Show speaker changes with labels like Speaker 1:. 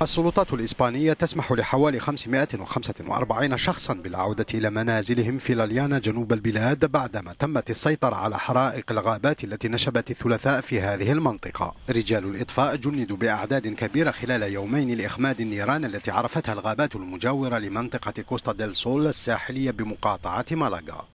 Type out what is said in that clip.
Speaker 1: السلطات الإسبانية تسمح لحوالي 545 شخصا بالعودة إلى منازلهم في لاليانا جنوب البلاد بعدما تمت السيطرة على حرائق الغابات التي نشبت الثلاثاء في هذه المنطقة. رجال الإطفاء جندوا بأعداد كبيرة خلال يومين لإخماد النيران التي عرفتها الغابات المجاورة لمنطقة كوستا ديل سول الساحلية بمقاطعة مالاغا.